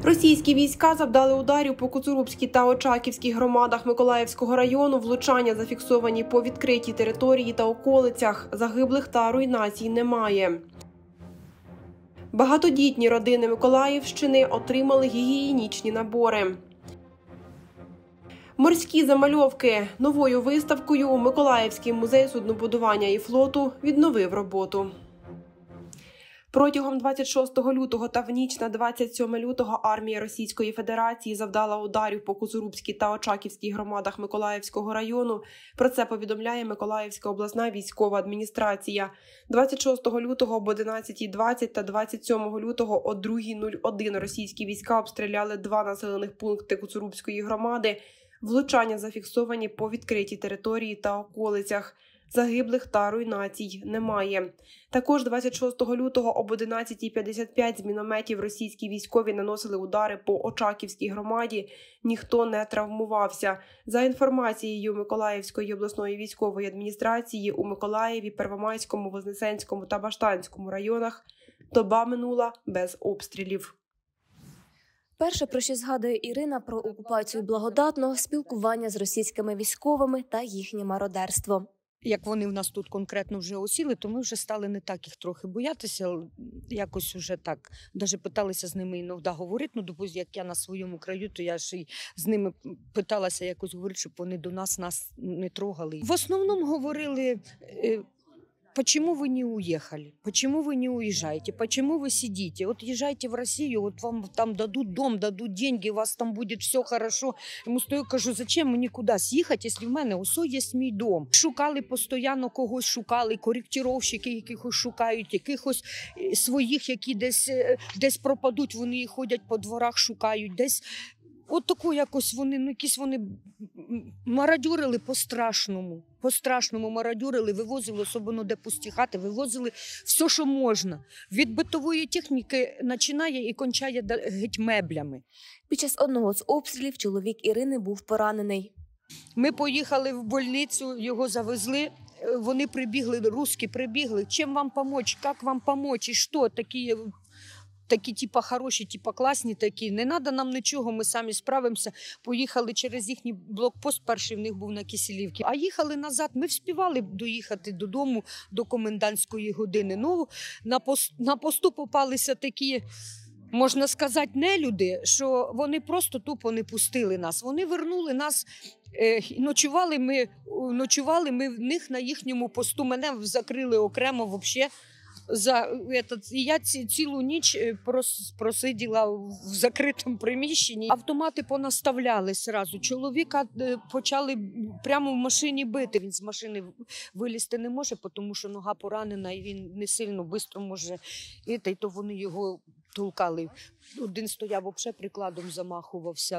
Російські війська завдали ударів по Коцурубській та Очаківській громадах Миколаївського району. Влучання зафіксовані по відкритій території та околицях. Загиблих та руйнацій немає. Багатодітні родини Миколаївщини отримали гігієнічні набори. Морські замальовки. Новою виставкою Миколаївський музей суднобудування і флоту відновив роботу. Протягом 26 лютого та в ніч на 27 лютого армія Російської Федерації завдала ударів по Коцурубській та Очаківській громадах Миколаївського району. Про це повідомляє Миколаївська обласна військова адміністрація. 26 лютого об 11:20 та 27 лютого о 2:01 російські війська обстріляли два населених пункти Коцурубської громади. Влучання зафіксовані по відкритій території та околицях. Загиблих та руйнацій немає. Також 26 лютого об 11:55 з мінометів російські військові наносили удари по Очаківській громаді. Ніхто не травмувався. За інформацією Миколаївської обласної військової адміністрації, у Миколаєві, Первомайському, Вознесенському та Баштанському районах доба минула без обстрілів. Перше, про що згадує Ірина, про окупацію Благодатного, спілкування з російськими військовими та їхнє мародерство. Як вони в нас тут конкретно вже осіли, то ми вже стали не так їх трохи боятися, якось вже так, навіть питалися з ними іноді говорити, ну, допустим, як я на своєму краю, то я ж і з ними питалася якось говорити, щоб вони до нас не трогали. В основному говорили, почему вы не уехали, почему вы не уезжаете, почему вы сидите, вот езжайте в Россию, вот вам там дадут дом, дадут деньги, у вас там будет все хорошо. Йому стою, кажу, зачем мені кудись їхати, якщо в мене ось є мій дом. Шукали постійно когось, шукали, коректировщики якихось шукають, якихось своїх, які десь пропадуть, вони ходять по дворах, шукають, десь. От таку якось вони, ну якісь вони мародьорили по-страшному мародьорили, вивозили, особливо де пусті хати, вивозили все, що можна. Від битової техніки починає і кончає геть меблями. Під час одного з обстрілів чоловік Ірини був поранений. Ми поїхали в больницю, його завезли, вони прибігли, русські прибігли, чим вам допомогти, як вам допомогти, і що, такі типа хороші, типа класні такі. Не треба нам нічого, ми самі справимося. Поїхали через їхній блокпост, перший в них був на Киселівці. А їхали назад, ми вспівали доїхати додому до комендантської години. Ну, на посту попалися такі, можна сказати, нелюди, що вони просто тупо не пустили нас. Вони вернули нас, ночували ми в них на їхньому посту. Мене закрили окремо взагалі. Я цілу ніч просиділа в закритому приміщенні. Автомати понаставляли одразу. Чоловіка почали прямо в машині бити. Він з машини вилізти не може, тому що нога поранена і він не сильно швидко може. І то вони його толкали. Один стояв взагалі прикладом, замахувався.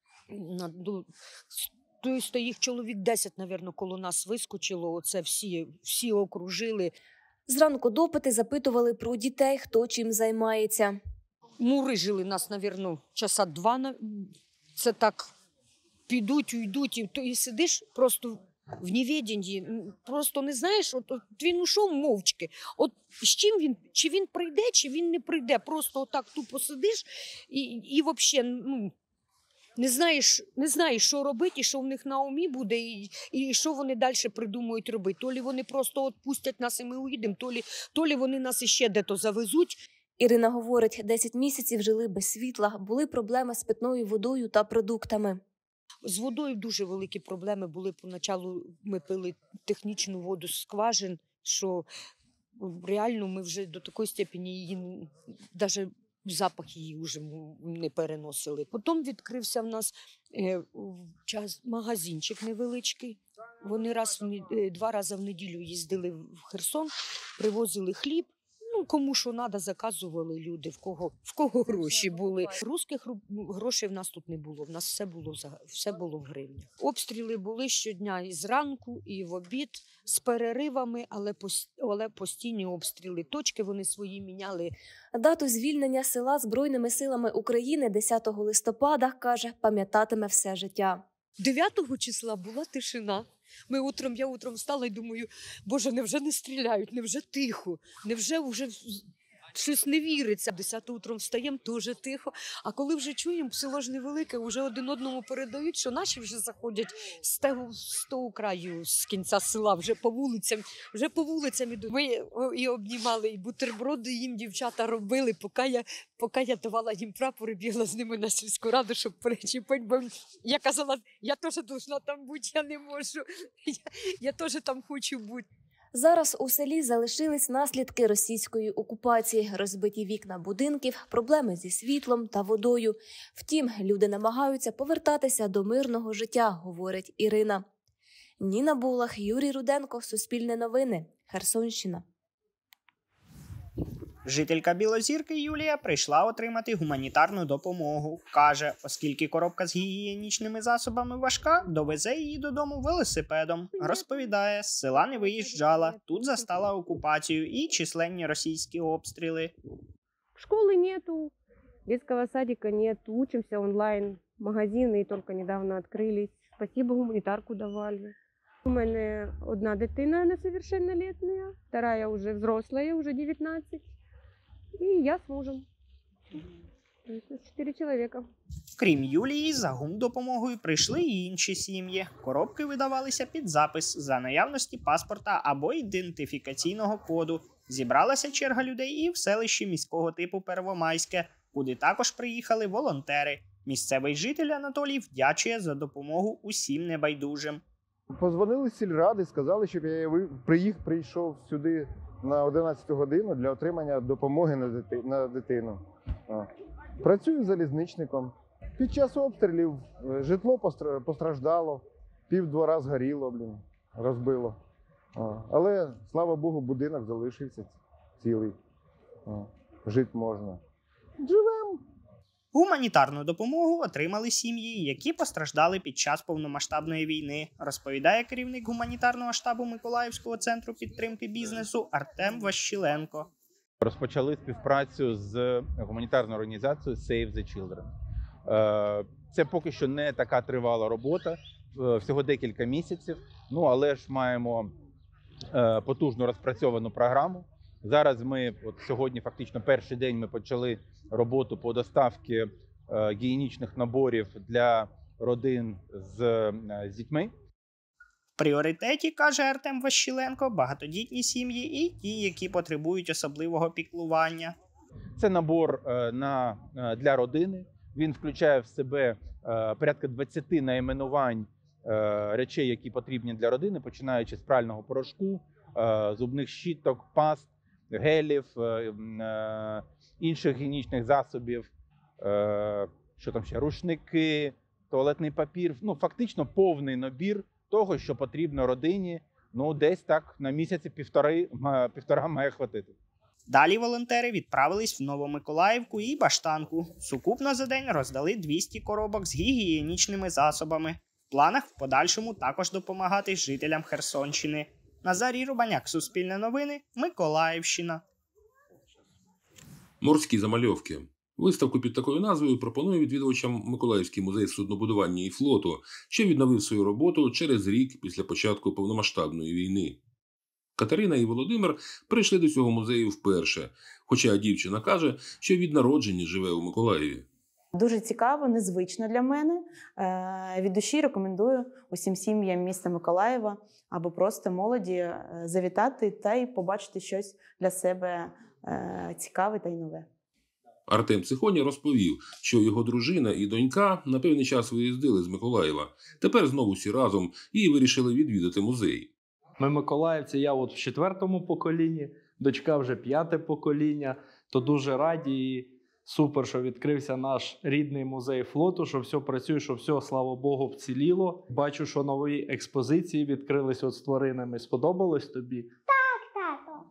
Тобто їх чоловік 10, мабуть, коло нас вискочило. Оце всі окружили. Зранку допити запитували про дітей, хто чим займається. Мурижили нас, мабуть, часа 2. Це так, підуть, уйдуть. І сидиш просто в невіденні. Просто не знаєш, от він ушов мовчки. От з чим він, чи він прийде, чи він не прийде. Просто отак тупо сидиш і взагалі, ну, не знаєш, що робити, і що в них на умі буде, і що вони далі придумають робити. То лі вони просто відпустять нас і ми уїдемо, то лі вони нас іще де-то завезуть. Ірина говорить, 10 місяців жили без світла, були проблеми з питною водою та продуктами. З водою дуже великі проблеми були. Поначалу ми пили технічну воду з скважин, що реально ми вже до такої степені її навіть запах її вже не переносили. Потім відкрився в нас магазинчик невеличкий. Вони 2 рази в неділю їздили в Херсон, привозили хліб. Ну, кому що треба, заказували люди, в кого гроші були. Русських грошей в нас тут не було, в нас все було в гривнях. Обстріли були щодня і зранку, і в обід, з переривами, але постійні обстріли. Точки вони свої міняли. Дату звільнення села Збройними силами України 10 листопада, каже, пам'ятатиме все життя. 9 числа була тишина. Я утром встала і думаю, Боже, невже не стріляють, невже тихо, невже вже Щось не віриться. 10 утром встаємо, дуже тихо. А коли вже чуємо, село ж невелике, вже один одному передають, що наші вже заходять з того краю, з кінця села, вже по вулицям ідуть. Ми і обнімали, і бутерброди їм дівчата робили, поки я давала їм прапор і бігла з ними на сільську раду, щоб перечіпати, бо я казала, я теж повинна там бути, я не можу, я теж там хочу бути. Зараз у селі залишились наслідки російської окупації, розбиті вікна будинків, проблеми зі світлом та водою. Втім, люди намагаються повертатися до мирного життя, говорить Ірина. Ніна Булах, Юрій Руденко, Суспільне новини, Херсонщина. Жителька Білозірки Юлія прийшла отримати гуманітарну допомогу. Каже, оскільки коробка з гігієнічними засобами важка, довезе її додому велосипедом. Розповідає, з села не виїжджала, тут застала окупацію і численні російські обстріли. Школы нету, детского садика нет, учимся онлайн, магазины только недавно открылись. Спасибо, гуманитарку давали. У мене одна дитина несовершеннолетняя, вторая уже взрослая, уже 19. И я с мужем. То есть 4 человека. Крім Юлії, за гумдопомогою прийшли й інші сім'ї. Коробки видавалися під запис за наявності паспорта або ідентифікаційного коду. Зібралася черга людей і в селищі міського типу Первомайське, куди також приїхали волонтери. Місцевий житель Анатолій вдячує за допомогу усім небайдужим. Позвонили з сільради, сказали, щоб я прийшов сюди на 11 годину для отримання допомоги на дитину. Працюю залізничником. Під час обстрілів житло постраждало, півдвора згоріло, розбило. Але, слава Богу, будинок залишився цілий. Жити можна. Живемо. Гуманітарну допомогу отримали сім'ї, які постраждали під час повномасштабної війни, розповідає керівник гуманітарного штабу Миколаївського центру підтримки бізнесу Артем Ващиленко. Розпочали співпрацю з гуманітарною організацією Save the Children. Це поки що не така тривала робота, всього декілька місяців, але ж маємо потужну розпрацьовану програму. Зараз ми, сьогодні фактично перший день ми почали роботу по доставці гігієнічних наборів для родин з дітьми. В пріоритеті, каже Артем Ващиленко, багатодітні сім'ї і ті, які потребують особливого піклування. Це набор для родини. Він включає в себе порядка 20 найменувань речей, які потрібні для родини, починаючи з прального порошку, зубних щіток, паст, гелів, інших гігієнічних засобів, що там ще, рушники, туалетний папір. Фактично повний набір того, що потрібно родині, десь так на місяці півтора має хватити. Далі волонтери відправились в Новомиколаївку і Баштанку. Сукупно за день роздали 200 коробок з гігієнічними засобами. В планах в подальшому також допомагати жителям Херсонщини. Назарій Рубаняк, Суспільне новини, Миколаївщина. Морські замальовки. Виставку під такою назвою пропонує відвідувачам Миколаївський музей суднобудування і флоту, що відновив свою роботу через рік після початку повномасштабної війни. Катерина і Володимир прийшли до цього музею вперше, хоча дівчина каже, що від народження живе у Миколаєві. Дуже цікаво, незвично для мене. Від душі рекомендую усім сім'ям міста Миколаєва або просто молоді завітати та й побачити щось для себе цікаве та й нове. Артем Цихоня розповів, що його дружина і донька на певний час виїздили з Миколаєва. Тепер знову всі разом і вирішили відвідати музей. Ми миколаївці, я в 4-му поколінні, дочка вже 5-те покоління, то дуже раді і супер, що відкрився наш рідний музей флоту, що все працює, що все, слава Богу, вціліло. Бачу, що нові експозиції відкрились з тваринами. Сподобалось тобі? Так, тато.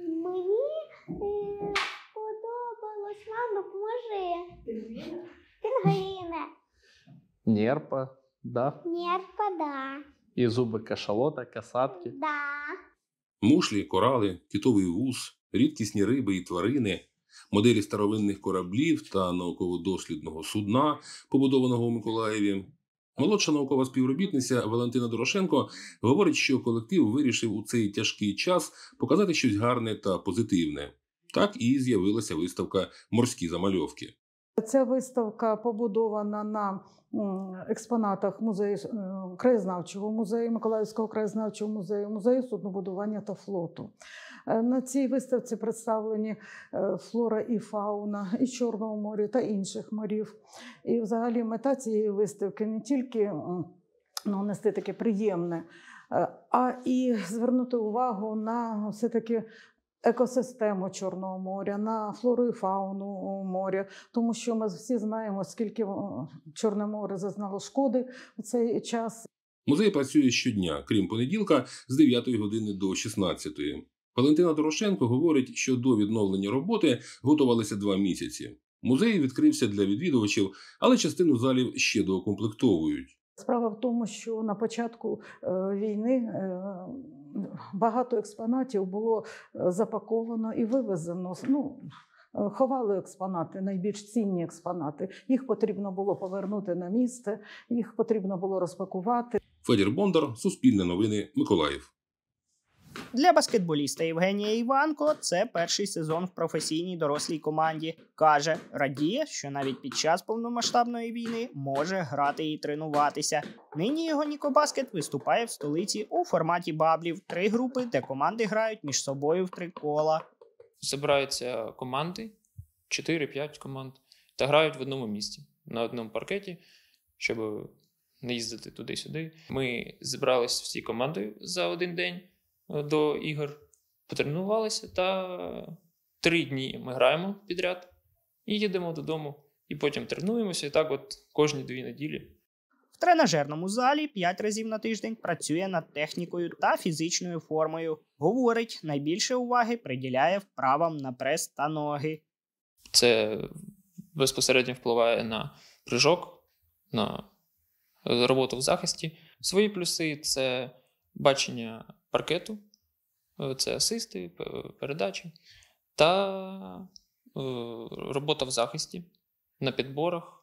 Мені сподобалось. Мам, допоможи. Пінгвіни. Нерпа, да? Нерпа, да. І зуби кашалота, касатки. Да. Мушлі, корали, китовий вус, рідкісні риби і тварини, моделі старовинних кораблів та науково-дослідного судна, побудованого у Миколаєві. Молодша наукова співробітниця Валентина Дорошенко говорить, що колектив вирішив у цей тяжкий час показати щось гарне та позитивне. Так і з'явилася виставка «Морські замальовки». Ця виставка побудована на експонатах музею краєзнавчого музею, Миколаївського краєзнавчого музею, музею суднобудування та флоту. На цій виставці представлені флора і фауна і Чорного моря та інших морів. І взагалі мета цієї виставки не тільки нести таке приємне, а і звернути увагу на все-таки екосистему Чорного моря, на флору і фауну моря, тому що ми всі знаємо, скільки Чорне море зазнало шкоди у цей час. Музей працює щодня, крім понеділка, з 9 години до 16. Валентина Дорошенко говорить, що до відновлення роботи готувалися 2 місяці. Музей відкрився для відвідувачів, але частину залів ще доукомплектовують. Справа в тому, що на початку війни багато експонатів було запаковано і вивезено. Ховали експонати, найбільш цінні експонати. Їх потрібно було повернути на місце, їх потрібно було розпакувати. Федір Бондар, Суспільне новини, Миколаїв. Для баскетболіста Євгенія Іванко це перший сезон в професійній дорослій команді. Каже, радіє, що навіть під час повномасштабної війни може грати і тренуватися. Нині його Нікобаскет виступає в столиці у форматі баблів. 3 групи, де команди грають між собою в 3 кола. Збираються команди, 4-5 команд, та грають в одному місці, на одному паркеті, щоб не їздити туди-сюди. Ми зібралися всі команди за один день до ігор, потренувалися, та 3 дні ми граємо підряд і їдемо додому. І потім тренуємося, і так от кожні 2 неділі. В тренажерному залі 5 разів на тиждень працює над технікою та фізичною формою. Говорить, найбільше уваги приділяє вправам на прес та ноги. Це безпосередньо впливає на прыжок, на роботу в захисті. Свої плюси – це бачення паркету, це асисти, передачі та робота в захисті на підборах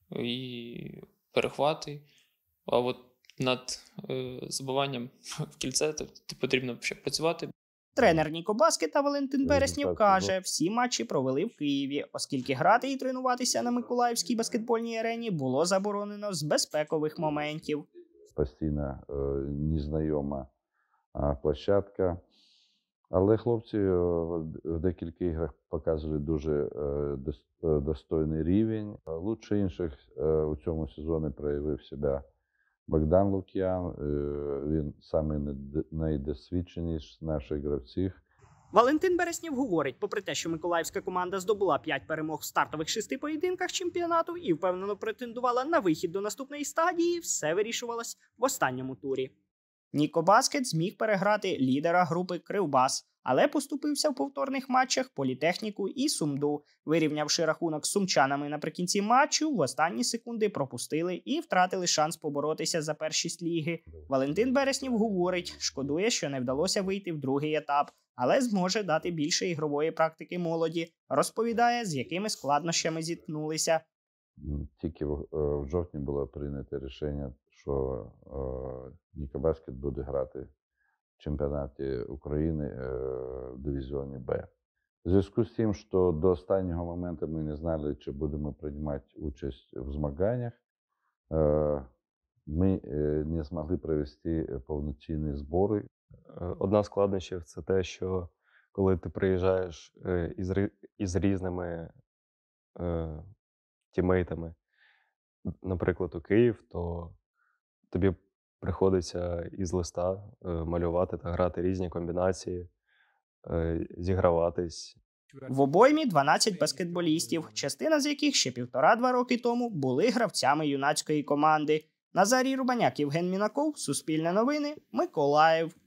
і перехвати. А от над забиванням в кільце потрібно ще працювати. Тренер Нікобаскета Валентин Береснєв каже, всі матчі провели в Києві, оскільки грати і тренуватися на Миколаївській баскетбольній арені було заборонено з безпекових моментів. Постійно незнайома площадка. Але хлопці в декілька іграх показували дуже достойний рівень. Лучше інших у цьому сезоні проявив себе Богдан Лук'ян. Він самий найдосвідченіший з наших гравців. Валентин Береснєв говорить, попри те, що миколаївська команда здобула 5 перемог в стартових 6 поєдинках чемпіонату і впевнено претендувала на вихід до наступної стадії, все вирішувалось в останньому турі. Нікобаскет зміг переграти лідера групи Кривбас, але поступився в повторних матчах Політехніку і Сумду. Вирівнявши рахунок з сумчанами наприкінці матчу, в останні секунди пропустили і втратили шанс поборотися за першість ліги. Валентин Береснєв говорить, шкодує, що не вдалося вийти в другий етап, але зможе дати більше ігрової практики молоді. Розповідає, з якими складнощами зіткнулися. Тільки в жовтні було прийнято рішення, що Нікобаскет буде грати в чемпіонаті України в дивізіоні Б. В зв'язку з тим, що до останнього моменту ми не знали, чи будемо приймати участь в змаганнях, ми не змогли провести повноцінні збори. Одна з складнощів – це те, що коли ти приїжджаєш із різними тімейтами, наприклад, у Київ, то тобі приходиться із листа малювати та грати різні комбінації, зіграватись. В обоймі 12 баскетболістів, частина з яких ще 1,5-2 роки тому були гравцями юнацької команди. Назарій Рубаняк, Євген Мінаков, Суспільне новини, Миколаїв.